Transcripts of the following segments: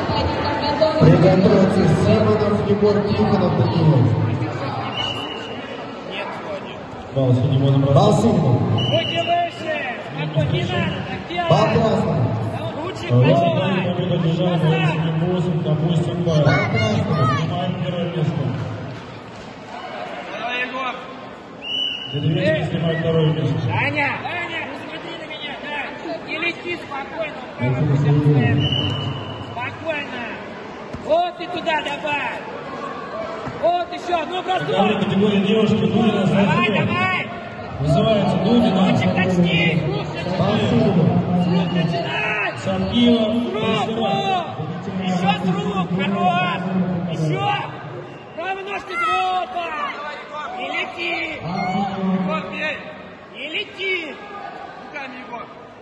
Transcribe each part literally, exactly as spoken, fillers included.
Приготовьтесь, Симонов Егор, Тихонов Даниил. Бал синему набрал. Бал синему. Руки выше. Спокойно, не надо так делать. Бал красному. Ручек поднимай. восемь, допустим, бал. Бал красному. Снимаем первое место. Давай, Егор. Деревенский снимает второе место. Даня, Даня, посмотри на меня, да. Не лети спокойно. Спокойно. Вот и туда добавь. Вот еще, ну Какая бросок. категория девушки? Дудина. Давай, давай. Вызывается Дудина. Ручек начни. Рук начинай. Рук начинай. Сапкива. Рук, рук. Еще с рук, хорош. Еще. Правой ножкой с рука. Не лети. Егор, бей. Не лети. Руками, Егор.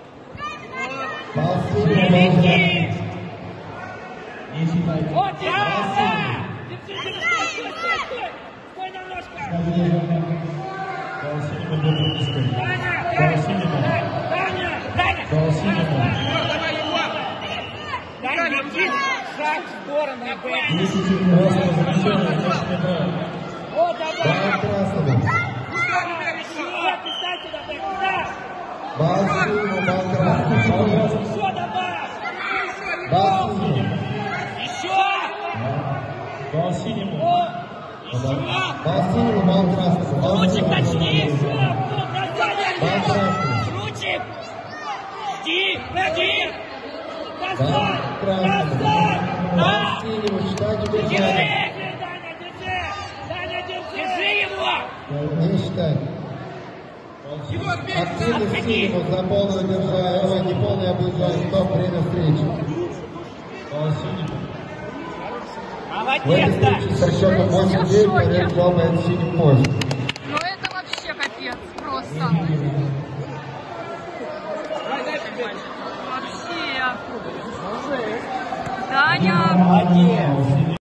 Вот. Не лети. Вот, да. Держи, держи, стой, стой, стой, стой. Стой на ножках. Даня, Даня, Даня, Даня. Давай, Егор. Даня, лети. Шаг в сторону, вот, давай. Еще, писай сюда, да. Бал синему, бал красному. Еще добавь. Бал синему. Еще. Бал синему. О, еще. Бал синему, бал красному. Бал Ручек красному. начни. Еще. Вот, Бал красному. ручек. Жди, жди. Бал Бросай, красному. бросай. Бал Да. синему, считайте Держи, держать. Даня, держи. Даня, держи. Держи его. Не считать. Активность синему за полное держание, неполное облегчение. Стоп, время встречи. Бал синему. В этой Молодец, да. встрече со счетом восемь девять победу делает синим пояс. Ну это вообще капец, просто. Вообще. Даня. Молодец.